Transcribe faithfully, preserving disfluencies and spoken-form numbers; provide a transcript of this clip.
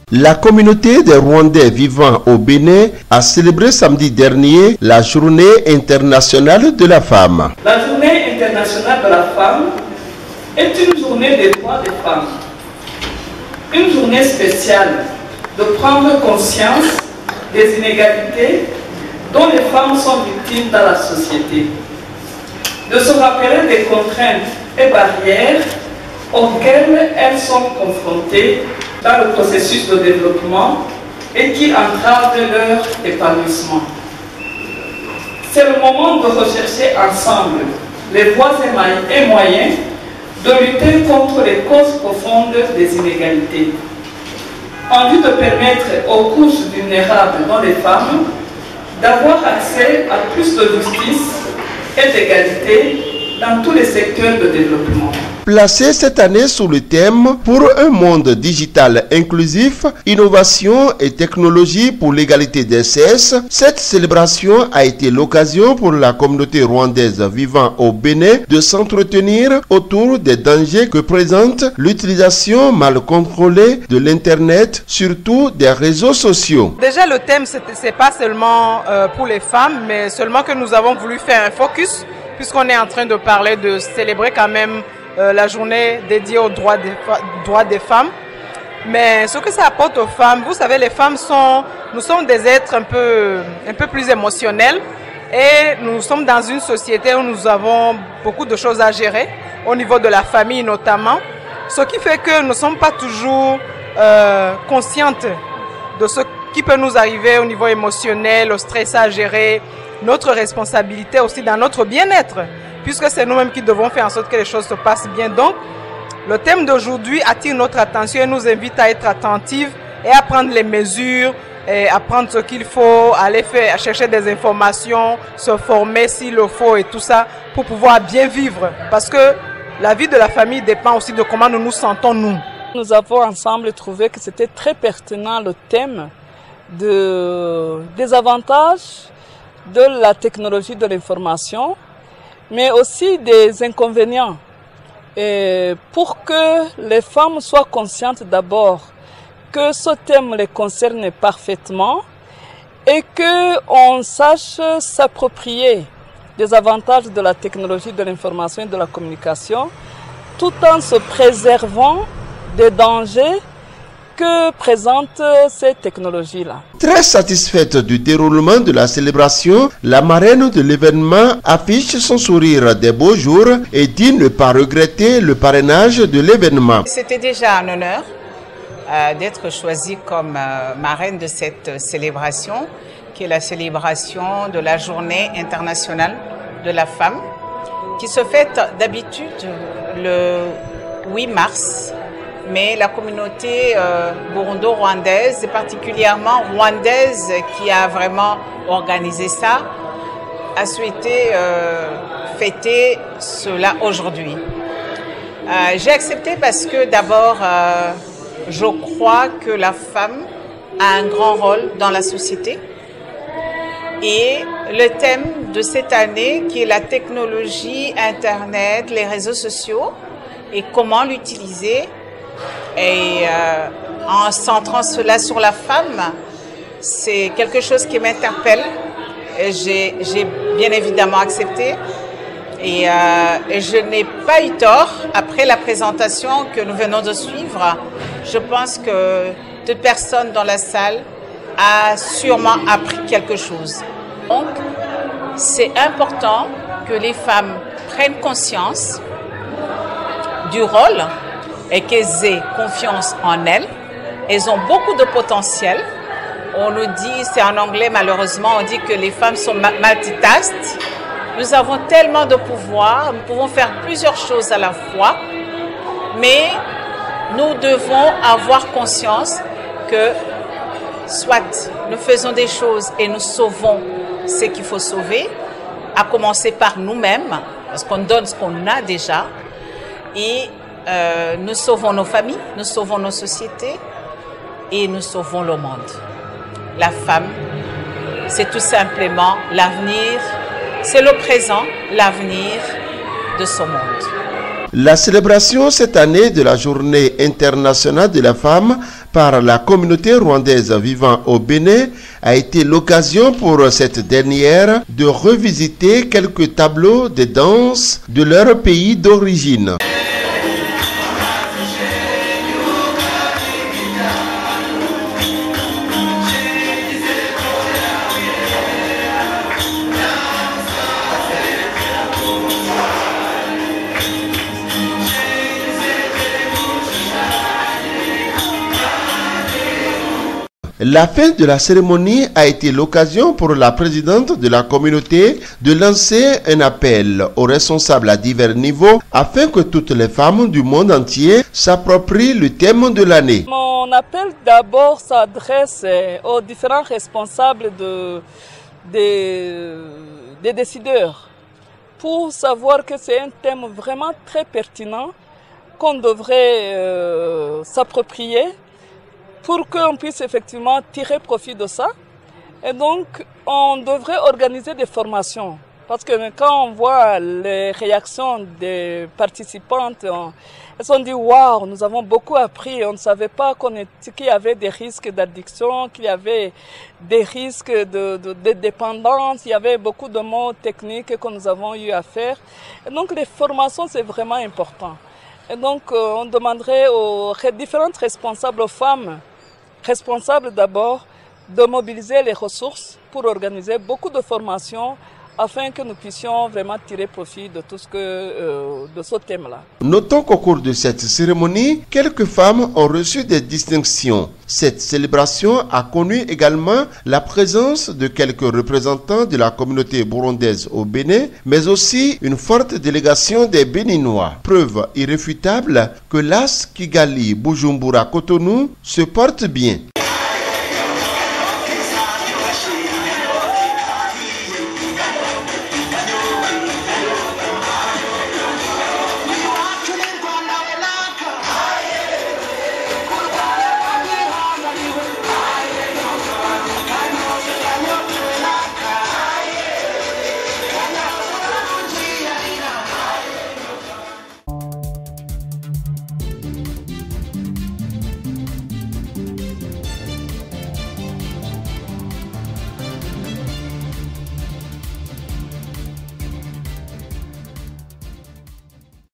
La communauté des Rwandais vivant au Bénin a célébré samedi dernier la Journée internationale de la femme. La Journée internationale de la femme est une journée des droits des femmes. Une journée spéciale de prendre conscience des inégalités dont les femmes sont victimes dans la société. De se rappeler des contraintes et barrières auxquelles elles sont confrontées dans le processus de développement et qui entravent leur épanouissement. C'est le moment de rechercher ensemble les voies et moyens de lutter contre les causes profondes des inégalités, en vue de permettre aux couches vulnérables, dont les femmes, d'avoir accès à plus de justice et d'égalité dans tous les secteurs de développement. Placé cette année sous le thème « Pour un monde digital inclusif, innovation et technologie pour l'égalité des sexes », cette célébration a été l'occasion pour la communauté rwandaise vivant au Bénin de s'entretenir autour des dangers que présente l'utilisation mal contrôlée de l'Internet, surtout des réseaux sociaux. Déjà, le thème, ce n'est pas seulement euh, pour les femmes, mais seulement que nous avons voulu faire un focus, puisqu'on est en train de parler de célébrer quand même Euh, la journée dédiée aux droits des, droits des femmes. Mais ce que ça apporte aux femmes, vous savez, les femmes sont, nous sommes des êtres un peu, un peu plus émotionnels et nous sommes dans une société où nous avons beaucoup de choses à gérer, au niveau de la famille notamment, ce qui fait que nous ne sommes pas toujours euh, conscientes de ce qui peut nous arriver au niveau émotionnel, le stress à gérer, notre responsabilité aussi dans notre bien-être, puisque c'est nous-mêmes qui devons faire en sorte que les choses se passent bien. Donc, le thème d'aujourd'hui attire notre attention et nous invite à être attentifs et à prendre les mesures, et à prendre ce qu'il faut, aller faire, à chercher des informations, se former s'il le faut et tout ça pour pouvoir bien vivre. Parce que la vie de la famille dépend aussi de comment nous nous sentons nous. Nous avons ensemble trouvé que c'était très pertinent le thème de, des avantages de la technologie de l'information, mais aussi des inconvénients. Et pour que les femmes soient conscientes d'abord que ce thème les concerne parfaitement et qu'on sache s'approprier des avantages de la technologie de l'information et de la communication, tout en se préservant des dangers que présentent ces technologies-là. Très satisfaite du déroulement de la célébration, la marraine de l'événement affiche son sourire des beaux jours et dit ne pas regretter le parrainage de l'événement. C'était déjà un honneur euh, d'être choisie comme euh, marraine de cette célébration, qui est la célébration de la Journée internationale de la femme, qui se fête d'habitude le huit mars. Mais la communauté euh, burundo-rwandaise, et particulièrement rwandaise qui a vraiment organisé ça, a souhaité euh, fêter cela aujourd'hui. Euh, J'ai accepté parce que d'abord, euh, je crois que la femme a un grand rôle dans la société. Et le thème de cette année, qui est la technologie, Internet, les réseaux sociaux, et comment l'utiliser, et euh, en centrant cela sur la femme, c'est quelque chose qui m'interpelle. J'ai bien évidemment accepté et, euh, et je n'ai pas eu tort après la présentation que nous venons de suivre. Je pense que toute personne dans la salle a sûrement appris quelque chose. Donc, c'est important que les femmes prennent conscience du rôle et qu'elles aient confiance en elles. Elles ont beaucoup de potentiel. On nous dit, c'est en anglais malheureusement, on dit que les femmes sont multitask. Nous avons tellement de pouvoir, nous pouvons faire plusieurs choses à la fois, mais nous devons avoir conscience que soit nous faisons des choses et nous sauvons ce qu'il faut sauver, à commencer par nous-mêmes, parce qu'on donne ce qu'on a déjà, et Euh, nous sauvons nos familles, nous sauvons nos sociétés et nous sauvons le monde. La femme, c'est tout simplement l'avenir, c'est le présent, l'avenir de ce monde. La célébration cette année de la Journée internationale de la femme par la communauté rwandaise vivant au Bénin a été l'occasion pour cette dernière de revisiter quelques tableaux de danse de leur pays d'origine. La fin de la cérémonie a été l'occasion pour la présidente de la communauté de lancer un appel aux responsables à divers niveaux afin que toutes les femmes du monde entier s'approprient le thème de l'année. Mon appel d'abord s'adresse aux différents responsables de, des, des décideurs pour savoir que c'est un thème vraiment très pertinent qu'on devrait euh, s'approprier pour qu'on puisse effectivement tirer profit de ça. Et donc, on devrait organiser des formations. Parce que quand on voit les réactions des participantes, on, elles se dit « Waouh, nous avons beaucoup appris, on ne savait pas qu'on est, qu'il y avait des risques d'addiction, qu'il y avait des risques de, de, de dépendance, il y avait beaucoup de mots techniques que nous avons eu à faire. » Et donc, les formations, c'est vraiment important. Et donc, euh, on demanderait aux différentes responsables, aux femmes, responsables d'abord, de mobiliser les ressources pour organiser beaucoup de formations afin que nous puissions vraiment tirer profit de tout ce que, euh, de ce thème-là. Notons qu'au cours de cette cérémonie, quelques femmes ont reçu des distinctions. Cette célébration a connu également la présence de quelques représentants de la communauté burundaise au Bénin, mais aussi une forte délégation des Béninois. Preuve irréfutable que l'A S Kigali Bujumbura Cotonou se porte bien.